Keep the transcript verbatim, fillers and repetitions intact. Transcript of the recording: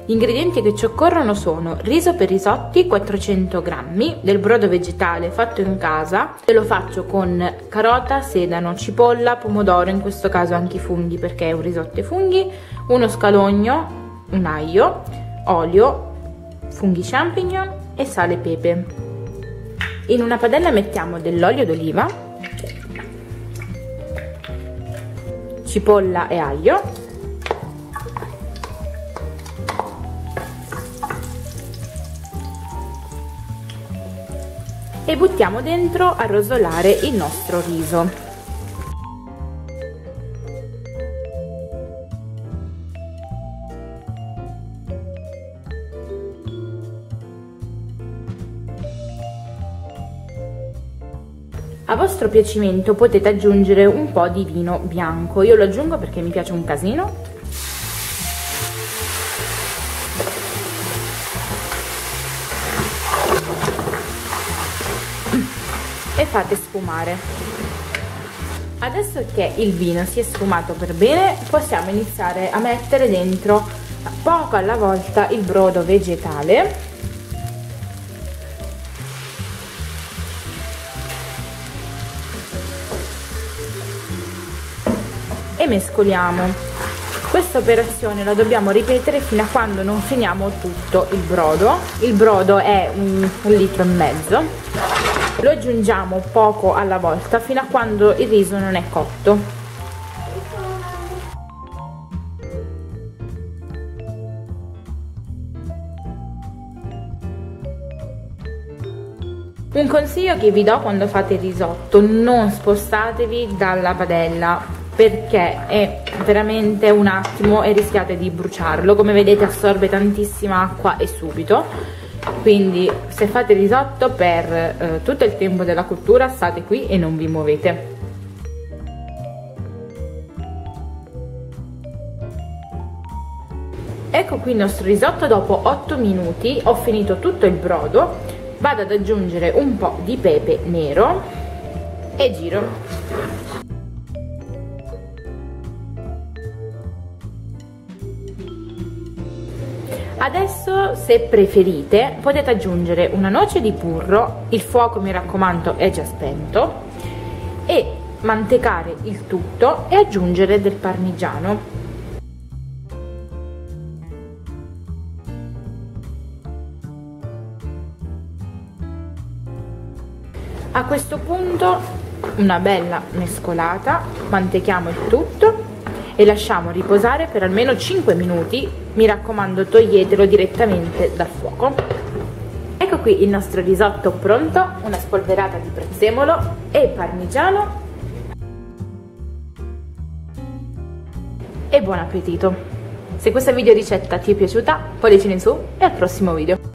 Gli ingredienti che ci occorrono sono riso per risotti quattrocento grammi, del brodo vegetale fatto in casa, e lo faccio con carota, sedano, cipolla, pomodoro, in questo caso anche i funghi perché è un risotto ai funghi, uno scalogno, un aglio, olio, funghi champignon e sale e pepe. In una padella mettiamo dell'olio d'oliva, cipolla e aglio, e buttiamo dentro a rosolare il nostro riso. A vostro piacimento potete aggiungere un po' di vino bianco, io lo aggiungo perché mi piace un casino. E fate sfumare. Adesso che il vino si è sfumato per bene, possiamo iniziare a mettere dentro poco alla volta il brodo vegetale e mescoliamo. Questa operazione la dobbiamo ripetere fino a quando non finiamo tutto il brodo. Il brodo è un, un litro e mezzo. Lo aggiungiamo poco alla volta fino a quando il riso non è cotto. Un consiglio che vi do quando fate il risotto: non spostatevi dalla padella perché è veramente un attimo e rischiate di bruciarlo. Come vedete assorbe tantissima acqua e subito. Quindi se fate il risotto per eh, tutto il tempo della cottura state qui e non vi muovete. Ecco qui il nostro risotto dopo otto minuti, ho finito tutto il brodo, vado ad aggiungere un po' di pepe nero e giro. Adesso, se preferite, potete aggiungere una noce di burro, il fuoco mi raccomando è già spento, e mantecare il tutto e aggiungere del parmigiano. A questo punto una bella mescolata, mantechiamo il tutto e lasciamo riposare per almeno cinque minuti, mi raccomando toglietelo direttamente dal fuoco. Ecco qui il nostro risotto pronto, una spolverata di prezzemolo e parmigiano e buon appetito! Se questa video ricetta ti è piaciuta, pollicino in su e al prossimo video!